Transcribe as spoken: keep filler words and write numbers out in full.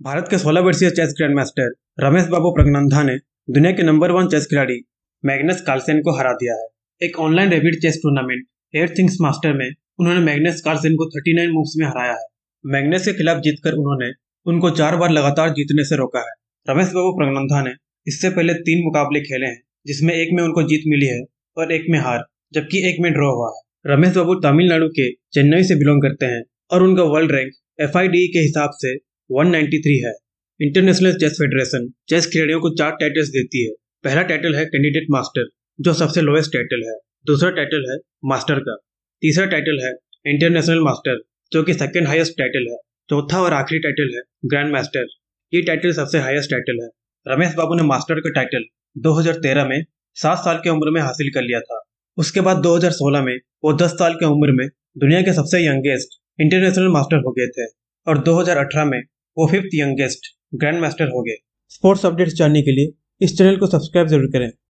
भारत के सोलह वर्षीय chess grand master Ramesh Babu Praggnanandhaa ने दुनिया के नंबर वन चेस खिलाड़ी मैग्नस कार्लसेन को हरा दिया है। एक online rapid chess tournament Airthings master में उन्होंने मैग्नस कार्लसेन को उनतालीस मूव्स में हराया है। मैग्नस के खिलाफ जीतकर उन्होंने उनको चार बार लगातार जीतने से रोका है। रमेश बाबू प्रज्ञानंदा ने इससे पहले तीन मुकाबले खेले हैं, जिसमें एक में उनको जीत मिली है और एक में हार, जबकि एक में ड्रॉ हुआ है। रमेश बाबू तमिलनाडु के चेन्नई से बिलोंग करते हैं और उनका world rank F I D के हिसाब से एक सौ तिरानवे है। इंटरनेशनल चेस फेडरेशन चेस खिलाड़ियों को चार टाइटल्स देती है। पहला टाइटल है कैंडिडेट मास्टर, जो सबसे लोएस्ट टाइटल है। दूसरा टाइटल है मास्टर का। तीसरा टाइटल है इंटरनेशनल मास्टर, जो कि सेकंड हाईएस्ट टाइटल है। चौथा और आखिरी टाइटल है ग्रैंड मास्टर। ये टाइटल सबसे हाईएस्ट टाइटल है। रमेश बाबू ने मास्टर का टाइटल दो हज़ार तेरह में सात साल की उम्र में हासिल कर लिया था। उसके बाद दो हज़ार सोलह में वो दस साल की उम्र में दुनिया के सबसे यंगेस्ट इंटरनेशनल मास्टर हो गए थे और दो हज़ार अठारह में वो फिफ्थ यंगेस्ट ग्रैंड मास्टर हो गए। स्पोर्ट्स अपडेट्स जानने के लिए इस चैनल को सब्सक्राइब जरूर करें।